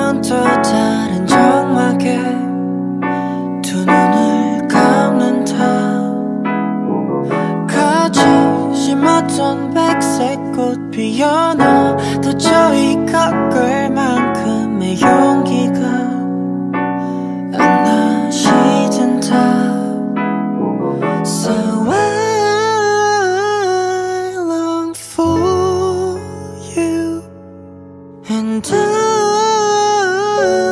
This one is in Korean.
넌 또 다른 정막에 두 눈을 감는다. 가지 심었던 백색 꽃 피어나 도저히 꺾을 만큼의 용기가 안 나시든다. So I long for you and I